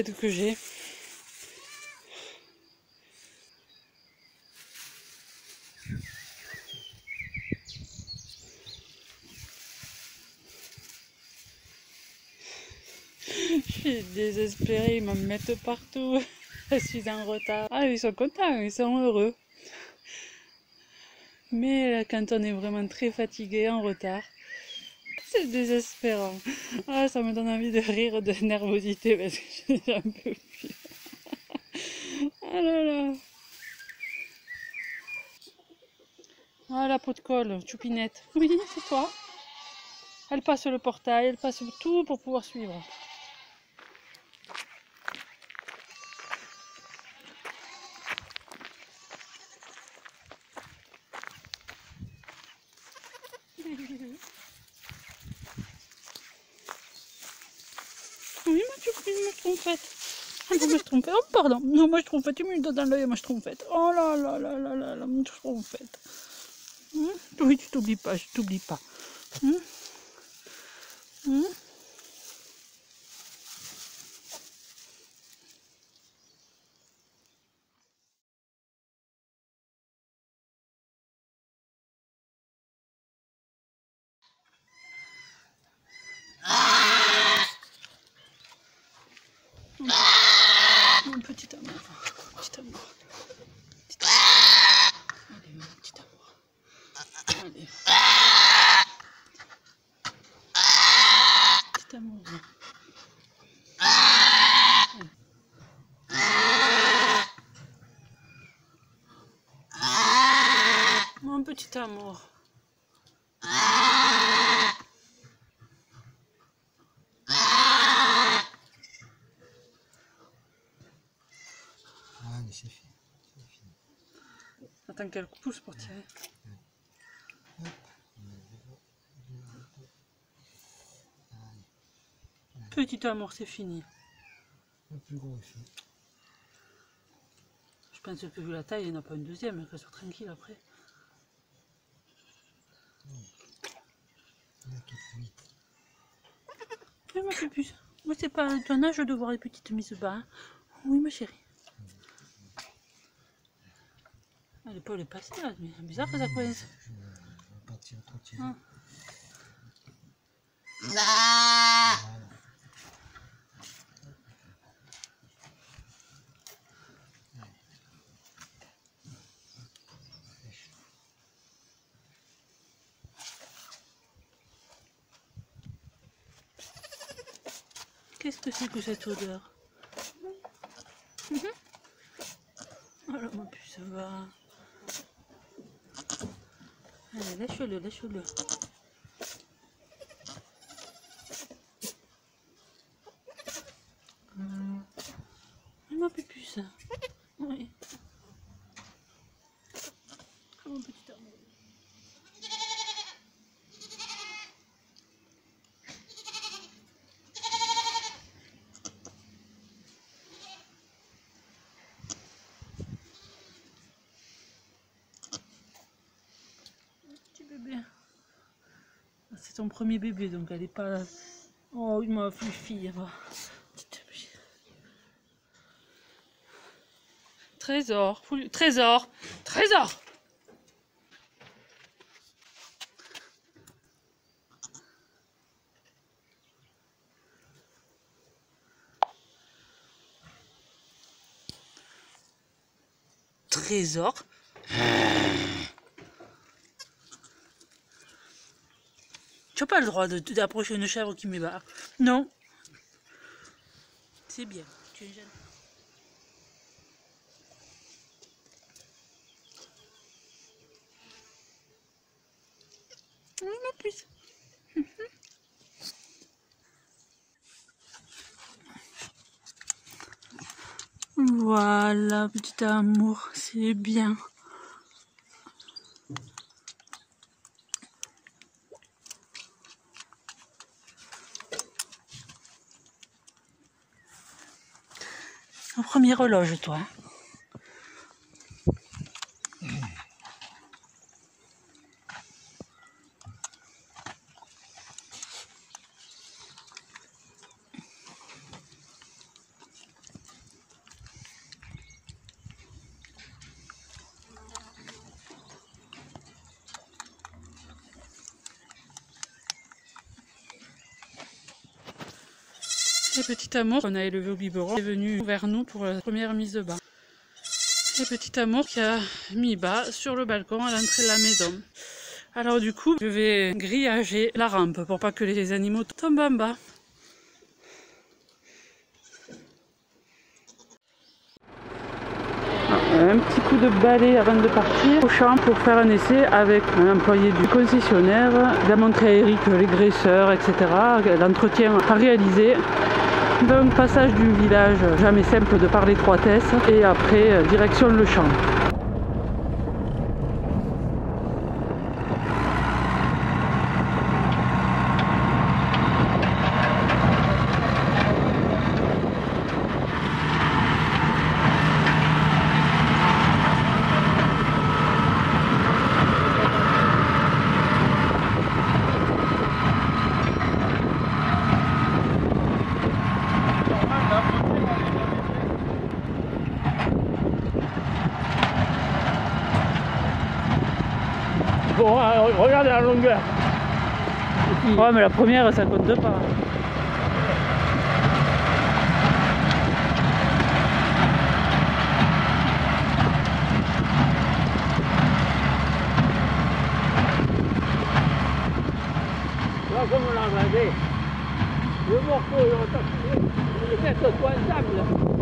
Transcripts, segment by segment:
l'aide que j'ai. Je suis désespérée, ils me mettent partout. Je suis en retard. Ah, ils sont contents, ils sont heureux. Mais quand on est vraiment très fatigué, en retard, c'est désespérant. Ah, ça me donne envie de rire de nervosité parce que j'en peux plus. Ah là là. Ah, la peau de colle, Choupinette. Oui, c'est toi. Elle passe le portail, elle passe tout pour pouvoir suivre. Oui, moi, tu pris une trompette. Ah non, moi, je trompette. Oh, pardon. Non, moi, je trompette. Tu me le donnes dans l'œil, moi, je trompette. Oh là là là là là là, je trompette. Oui, tu t'oublies pas, je t'oublie pas. Mon petit amour. Petit amour. Petit amour. Allez, mon petit amour. Allez. Petit amour. Mon petit amour. Allez, c'est fini. Attends qu'elle pousse pour tirer. Petit amour, c'est fini. Le plus gros est fait. Je pense que vu la taille, il n'y en a pas une deuxième, qu'elle soit tranquille après. Il y en a qui est 8. Oui, ma puce. Moi, c'est pas ton âge de voir les petites mises bas. Hein. Oui, ma chérie. Elle est pas elle est passée là, mais c'est bizarre que ça coince. Je vais pas tirer trop tirer. Ah. Voilà. Qu'est-ce que c'est que cette odeur? Oh là, ma puce, ça va. Allez, lâche-le, lâche-le. Ma puce. Oui. Oh, mon petit amour. Petit bébé. C'est ton premier bébé, donc elle est pas... Oh, ma fille, elle va. Trésor, trésor, trésor. Trésor. Tu n'as pas le droit d'approcher une chèvre qui m'ébarque. Non. C'est bien. Tu es jeune. Oui, ma puce. Voilà, petit amour, c'est bien. En première horloge, toi. Et Petit Amour, qu'on a élevé au biberon, est venu vers nous pour la première mise de bas. Et Petit Amour qui a mis bas sur le balcon à l'entrée de la maison. Alors du coup, je vais grillager la rampe pour pas que les animaux tombent en bas. Un petit coup de balai avant de partir au champ pour faire un essai avec un employé du concessionnaire. Il a montré à Eric les graisseurs, etc. L'entretien à réaliser. Donc passage du village, jamais simple de par l'étroitesse. Et après, direction le champ. Bon, regardez la longueur. Ouais, mais la première, ça compte pas. Là, comme on l'a regardé, le morceau, on le fait tout ensemble.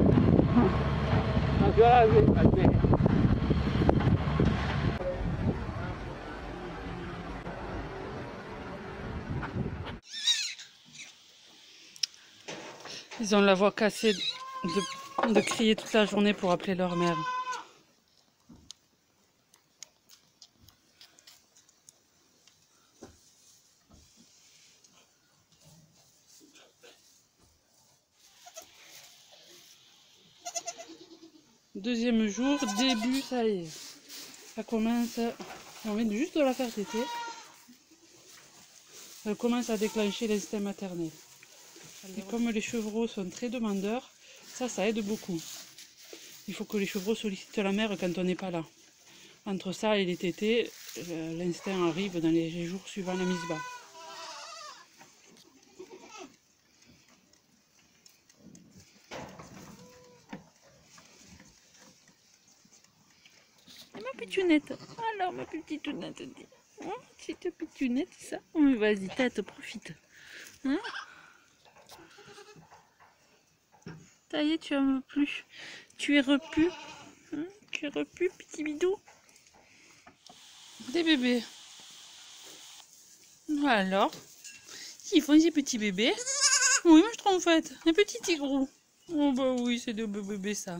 Donc là, je vais. Ils ont la voix cassée de crier toute la journée pour appeler leur mère. Deuxième jour, début, ça y est. Ça commence, on vient juste de la faire téter. Elle commence à déclencher l'instinct maternel. Et comme les chevreaux sont très demandeurs, ça aide beaucoup. Il faut que les chevreaux sollicitent la mère quand on n'est pas là. Entre ça et les tétés, l'instinct arrive dans les jours suivant la mise bas. Et ma pitounette, alors ma petite tounette, hein, petite pitounette, ça. Oh, vas-y, tête, profite. Hein? Ça y est, tu en veux plus. Tu es repu. Hein? Tu es repu, petit bidou. Des bébés. Alors, ils font ces petits bébés. Oui, moi je trouve en fait. Un petit tigrou. Oh bah oui, c'est de bébés ça.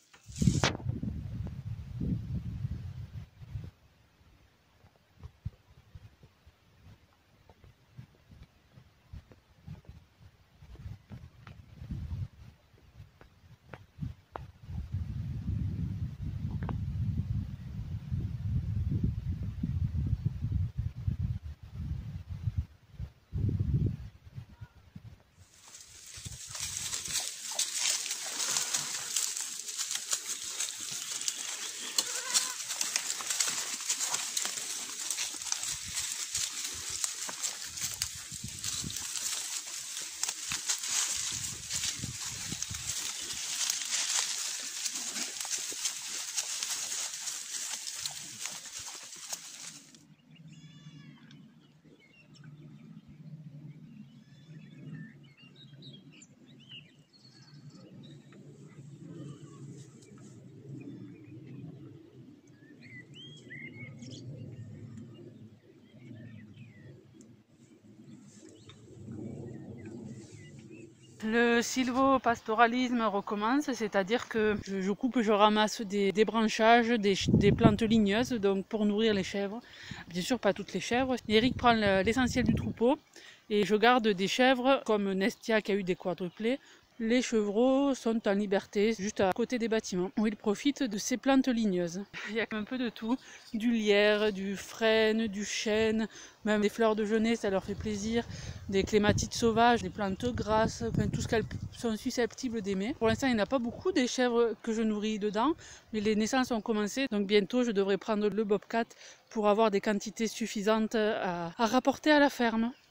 Le sylvopastoralisme recommence, c'est-à-dire que je coupe, je ramasse des branchages, des plantes ligneuses donc pour nourrir les chèvres. Bien sûr, pas toutes les chèvres. Eric prend l'essentiel du troupeau et je garde des chèvres comme Nestia qui a eu des quadruplés. Les chevreaux sont en liberté juste à côté des bâtiments où ils profitent de ces plantes ligneuses. Il y a un peu de tout, du lierre, du frêne, du chêne, même des fleurs de genêt, ça leur fait plaisir, des clématites sauvages, des plantes grasses, enfin, tout ce qu'elles sont susceptibles d'aimer. Pour l'instant, il n'y en a pas beaucoup des chèvres que je nourris dedans, mais les naissances ont commencé, donc bientôt je devrais prendre le bobcat pour avoir des quantités suffisantes à rapporter à la ferme.